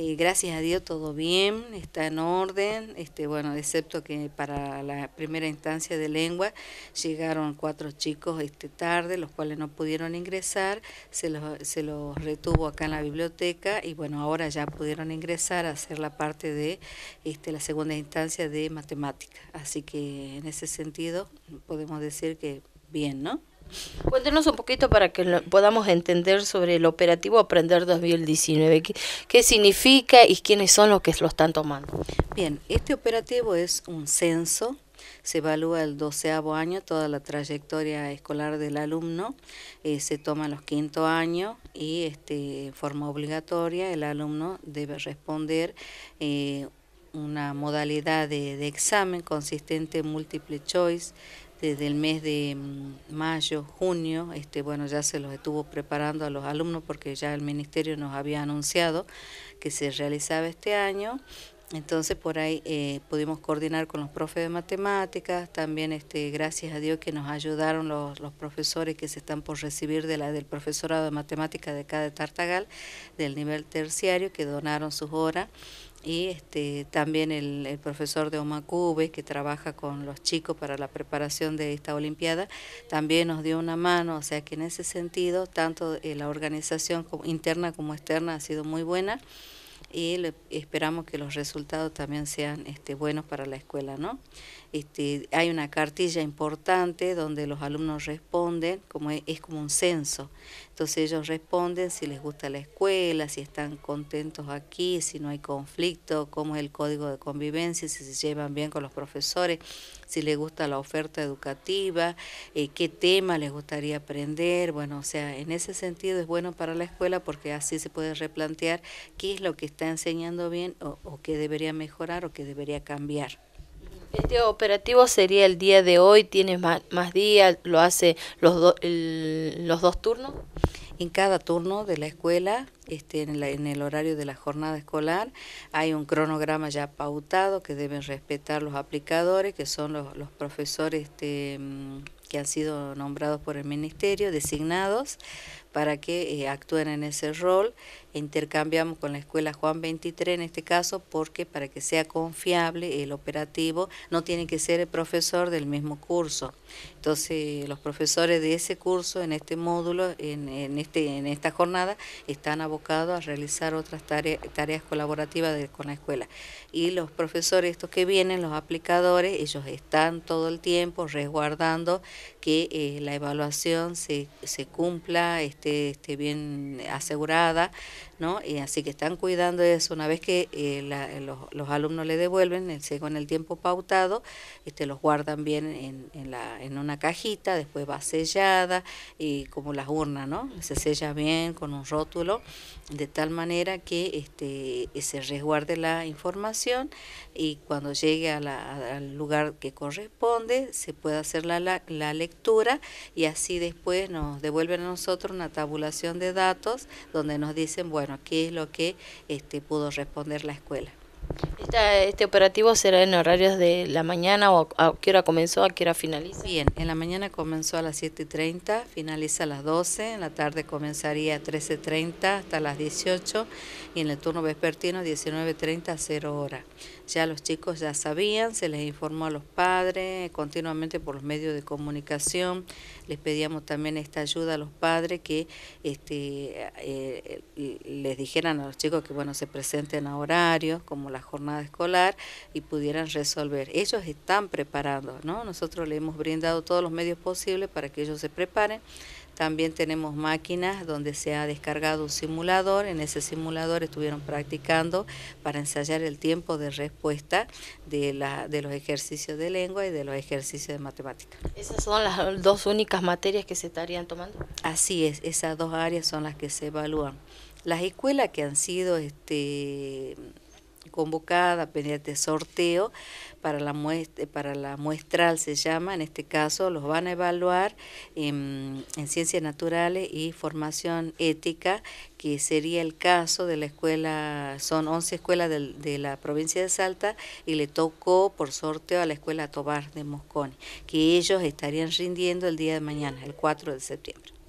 Gracias a Dios todo bien, está en orden, bueno, excepto que para la primera instancia de lengua llegaron 4 chicos tarde, los cuales no pudieron ingresar, se los retuvo acá en la biblioteca y bueno, ahora ya pudieron ingresar a hacer la parte de la segunda instancia de matemática. Así que en ese sentido podemos decir que bien, ¿no? Cuéntenos un poquito para que podamos entender sobre el operativo Aprender 2019. ¿Qué significa y quiénes son los que lo están tomando? Bien, este operativo es un censo, se evalúa el 12º año, toda la trayectoria escolar del alumno, se toma los 5.º años y en forma obligatoria el alumno debe responder una modalidad de examen consistente en múltiple choice desde el mes de mayo, junio. Bueno, ya se los estuvo preparando a los alumnos porque ya el ministerio nos había anunciado que se realizaba este año. Entonces por ahí pudimos coordinar con los profes de matemáticas, también gracias a Dios que nos ayudaron los profesores que se están por recibir del profesorado de matemáticas de acá de Tartagal, del nivel terciario, que donaron sus horas, y también el profesor de Omacube, que trabaja con los chicos para la preparación de esta olimpiada, también nos dio una mano. O sea que en ese sentido, tanto la organización interna como externa ha sido muy buena, y esperamos que los resultados también sean buenos para la escuela, ¿no? Hay una cartilla importante donde los alumnos responden, es como un censo. Entonces ellos responden si les gusta la escuela, si están contentos aquí, si no hay conflicto, cómo es el código de convivencia, si se llevan bien con los profesores, si les gusta la oferta educativa, qué tema les gustaría aprender. Bueno, o sea, en ese sentido es bueno para la escuela porque así se puede replantear qué es lo que está enseñando bien o qué debería mejorar o qué debería cambiar. Este operativo sería el día de hoy, tiene más días, lo hace los dos turnos. En cada turno de la escuela, en el horario de la jornada escolar, hay un cronograma ya pautado que deben respetar los aplicadores, que son los profesores que han sido nombrados por el ministerio, designados, para que actúen en ese rol. Intercambiamos con la escuela Juan 23 en este caso, porque para que sea confiable el operativo no tiene que ser el profesor del mismo curso. Entonces los profesores de ese curso, en este módulo, en esta jornada, están abocados a realizar otras tareas colaborativas con la escuela. Y los profesores estos que vienen, los aplicadores, ellos están todo el tiempo resguardando que la evaluación se cumpla, esté bien asegurada, ¿no? Y así que están cuidando eso. Una vez que los alumnos le devuelven, según el tiempo pautado, los guardan bien en una cajita, después va sellada, y como las urnas, ¿no? Se sella bien con un rótulo, de tal manera que se resguarde la información y cuando llegue al lugar que corresponde se puede hacer la lectura, y así después nos devuelven a nosotros una tabulación de datos donde nos dicen, bueno, qué es lo que pudo responder la escuela. Este operativo será en horarios de la mañana, o a qué hora comenzó, a qué hora finaliza. Bien, en la mañana comenzó a las 7:30, finaliza a las 12, en la tarde comenzaría a 13:30 hasta las 18, y en el turno vespertino 19:30 a 0 horas. Ya los chicos ya sabían, se les informó a los padres continuamente por los medios de comunicación. Les pedíamos también esta ayuda a los padres, que les dijeran a los chicos que bueno, se presenten a horarios como la jornada escolar y pudieran resolver. Ellos están preparando, ¿no? Nosotros les hemos brindado todos los medios posibles para que ellos se preparen. También tenemos máquinas donde se ha descargado un simulador. En ese simulador estuvieron practicando para ensayar el tiempo de respuesta de los ejercicios de lengua y de los ejercicios de matemática. ¿Esas son las dos únicas materias que se estarían tomando? Así es, esas dos áreas son las que se evalúan. Las escuelas que han sido convocada mediante sorteo para la muestral, se llama, en este caso los van a evaluar en ciencias naturales y formación ética, que sería el caso de la escuela. Son 11 escuelas de la provincia de Salta, y le tocó por sorteo a la escuela Tobar de Mosconi, que ellos estarían rindiendo el día de mañana, el 4 de septiembre.